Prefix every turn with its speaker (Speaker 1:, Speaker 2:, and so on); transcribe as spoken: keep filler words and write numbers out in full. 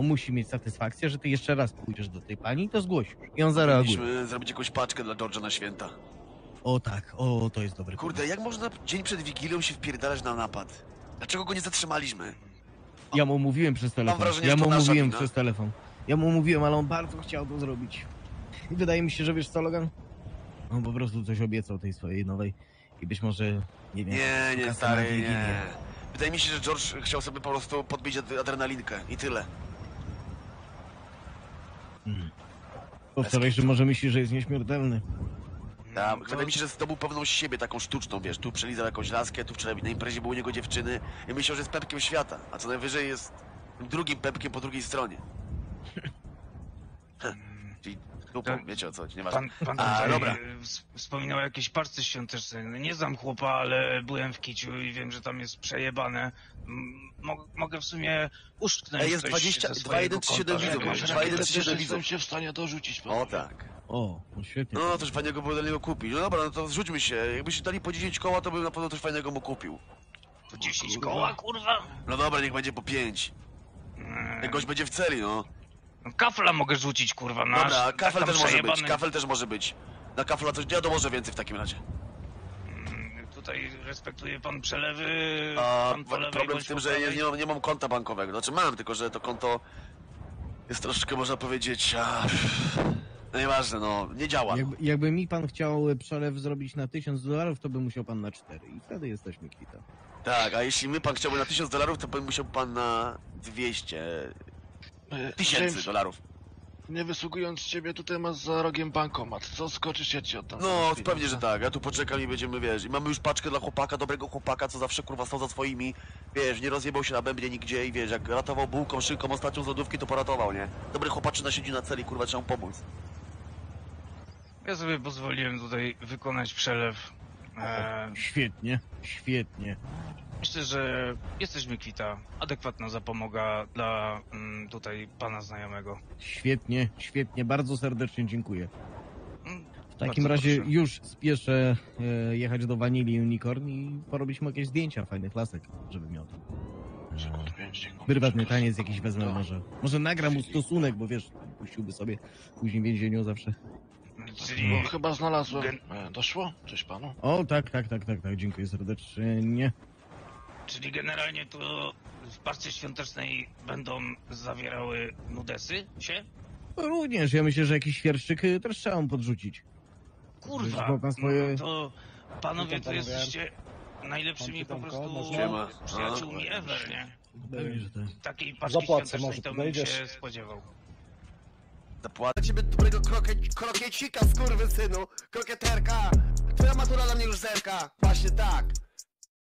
Speaker 1: on musi mieć satysfakcję, że ty jeszcze raz pójdziesz do tej pani i to zgłosisz. I on zareaguje.
Speaker 2: Powinniśmy zrobić jakąś paczkę dla George'a na święta.
Speaker 1: O tak, o, to jest dobry
Speaker 2: Kurde, jak można dzień przed Wigilią się wpierdalać na napad? Dlaczego go nie zatrzymaliśmy?
Speaker 1: Ja mu mówiłem przez telefon.
Speaker 2: wrażenie,
Speaker 1: ja
Speaker 2: że to
Speaker 1: mu
Speaker 2: nasza
Speaker 1: mówiłem
Speaker 2: wina.
Speaker 1: przez telefon. Ja mu mówiłem, ale on bardzo chciał to zrobić. I wydaje mi się, że wiesz co, Logan? On po prostu coś obiecał tej swojej nowej i być może, nie wiem...
Speaker 2: Nie, nie,
Speaker 1: kasę na
Speaker 2: stary,
Speaker 1: Wigilię.
Speaker 2: nie. Wydaje mi się, że George chciał sobie po prostu podbić ad- adrenalinkę i tyle.
Speaker 1: Mhm. Po wczorajszym może myśli, że jest nieśmiertelny.
Speaker 2: Tak, wydaje mi się, że zdobył pewną siebie taką sztuczną, wiesz, tu przelizał jakąś laskę, tu wczoraj na imprezie były u niego dziewczyny i myślał, że jest pepkiem świata, a co najwyżej jest drugim pepkiem po drugiej stronie. Czyli dupą, wiecie o co chodzi, nieważne.
Speaker 3: Pan, pan
Speaker 2: A,
Speaker 3: tutaj
Speaker 2: dobra.
Speaker 3: ws- wspominał o jakiejś parce świątecznej. Nie znam chłopa, ale byłem w Kiciu i wiem, że tam jest przejebane. M- Mo mogę w sumie uszczknąć
Speaker 2: Ej, jest
Speaker 3: coś
Speaker 2: dwadzieścia,
Speaker 3: ze
Speaker 2: dwa
Speaker 3: swojego
Speaker 2: jeden trzy siedem
Speaker 3: konta,
Speaker 2: widzów,
Speaker 3: żeby-
Speaker 2: mam,
Speaker 3: żeby-
Speaker 2: dwa jeden trzy siedem
Speaker 4: Jestem
Speaker 2: widzów.
Speaker 4: się w stanie dorzucić.
Speaker 2: O tak.
Speaker 1: O, no świetnie.
Speaker 2: No, coś fajnego było dla niego kupić. No dobra, no to zrzućmy się. Jakbyście dali po dziesięć koła, to bym na pewno coś fajnego mu kupił.
Speaker 3: To dziesięć koła, kurwa?
Speaker 2: No dobra, niech będzie po pięć.
Speaker 3: Mm,
Speaker 2: Jak gość będzie w celi, no.
Speaker 3: no kafla mogę rzucić, kurwa, na
Speaker 2: Dobra,
Speaker 3: tak
Speaker 2: kafel
Speaker 3: tam
Speaker 2: też może być,
Speaker 3: przejebany.
Speaker 2: kafel też może być. Na kafla coś, ja dołożę więcej w takim razie.
Speaker 3: Mm, Tutaj respektuje pan przelewy.
Speaker 2: A
Speaker 3: pan po lewej,
Speaker 2: problem
Speaker 3: bądź
Speaker 2: w tym,
Speaker 3: po
Speaker 2: że ja
Speaker 3: prawej.
Speaker 2: nie mam, nie mam konta bankowego. Znaczy mam, tylko że to konto jest troszeczkę, można powiedzieć, a... no nieważne, no, nie działa.
Speaker 1: Jakby, jakby mi pan chciał przelew zrobić na tysiąc dolarów, to by musiał pan na cztery i wtedy jesteśmy kwita.
Speaker 2: Tak, a jeśli my pan chciałby na tysiąc dolarów, to by musiał pan na dwieście
Speaker 4: E,
Speaker 2: tysięcy
Speaker 4: James,
Speaker 2: dolarów.
Speaker 4: nie wysługując ciebie, tutaj masz za rogiem bankomat. Co skoczysz, ja ci oddam.
Speaker 2: No,
Speaker 4: zaraz
Speaker 2: pewnie,
Speaker 4: pieniądze.
Speaker 2: że tak. Ja tu poczekam i będziemy, wiesz, i mamy już paczkę dla chłopaka, dobrego chłopaka, co zawsze kurwa stał za swoimi, wiesz, nie rozjebał się na bębnie nigdzie i wiesz, jak ratował bułką, szynką ostatnią z lodówki, to poratował, nie? Dobry chłopaczyna siedzi na celi, kurwa, trzeba mu pomóc.
Speaker 3: Ja sobie pozwoliłem tutaj wykonać przelew. E,
Speaker 1: Świetnie, świetnie.
Speaker 3: myślę, że jesteśmy kwita. Adekwatna zapomoga dla mm, tutaj pana znajomego.
Speaker 1: Świetnie, świetnie, bardzo serdecznie dziękuję.
Speaker 3: Mm,
Speaker 1: W takim
Speaker 3: bardzo
Speaker 1: razie
Speaker 3: proszę.
Speaker 1: już spieszę e, jechać do Vanilli Unicorn i porobić mu jakieś zdjęcia fajnych lasek, żeby miał tam.
Speaker 4: Sekund, pięć, dziękuję.
Speaker 1: Prywatny taniec jakiś wezmę może. Może nagra mu stosunek, bo wiesz, puściłby sobie później w więzieniu zawsze.
Speaker 3: Czyli
Speaker 4: No, chyba znalazłem.
Speaker 3: Gen-
Speaker 4: E, Doszło? Cześć panu.
Speaker 1: O, tak, tak, tak, tak, tak, dziękuję serdecznie.
Speaker 3: Czyli generalnie to w parce świątecznej będą zawierały nudesy się?
Speaker 1: No, również, ja myślę, że jakiś świerszczyk y, też trzeba mu podrzucić.
Speaker 3: Kurwa,
Speaker 1: Wiesz, pan swoje-
Speaker 3: no to panowie
Speaker 5: Witam,
Speaker 3: to
Speaker 5: panowie.
Speaker 3: najlepszymi najlepszymi po
Speaker 5: Witam,
Speaker 3: prostu
Speaker 5: można?
Speaker 2: Siema.
Speaker 3: przyjaciółmi ever, nie?
Speaker 1: Pewnie, że tak.
Speaker 3: Takiej paczki
Speaker 5: Zapłacę,
Speaker 3: świątecznej
Speaker 5: może
Speaker 3: to bym
Speaker 5: podejdziesz?
Speaker 3: się spodziewał.
Speaker 2: Zapłacę ciebie dobrego krokie, krokiecika, skurwysynu, krokieterka. Twoja matura na mnie już zerka. Właśnie tak.